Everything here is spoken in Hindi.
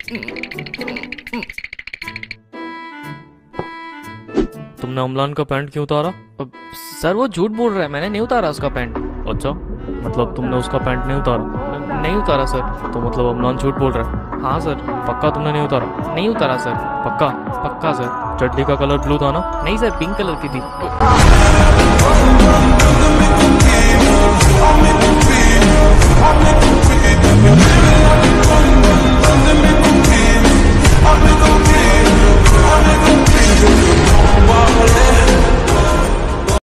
तुमने अम्लान का पैंट क्यों उतारा? सर वो झूठ बोल रहा है, मैंने नहीं उतारा उसका पैंट। अच्छा, मतलब तुमने उसका पैंट नहीं उतारा? नहीं उतारा सर। तो मतलब अम्लान झूठ बोल रहा है? हाँ सर। पक्का तुमने नहीं उतारा? नहीं उतारा सर। पक्का? पक्का सर। चड्डी का कलर ब्लू था ना? नहीं सर, पिंक कलर की थी। I'm in the